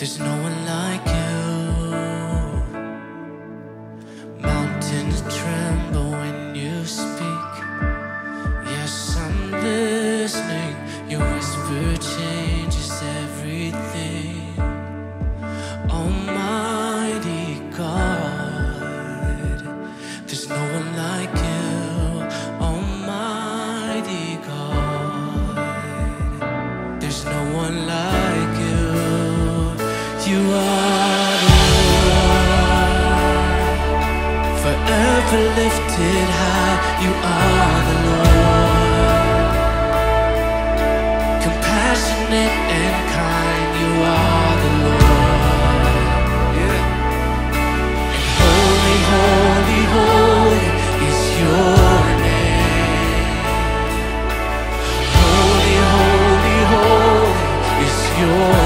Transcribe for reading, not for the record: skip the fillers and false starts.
There's no one like you. Mountains tremble when you speak. Yes, I'm listening. Your whisper changes everything. Almighty God, there's no one like you. Almighty God, there's no one like you. You are the Lord, forever lifted high. You are the Lord, compassionate and kind. You are the Lord, yeah. And holy, holy, holy is your name. Holy, holy, holy is your